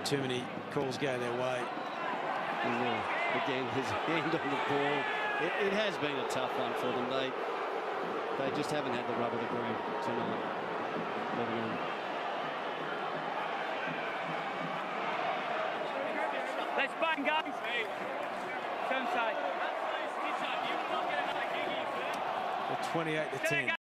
had too many calls go their way. Again, his hand on the ball. It has been a tough one for them. They just haven't had the rub of the green tonight. Let's bang, guys. Turn side. 28 to 10.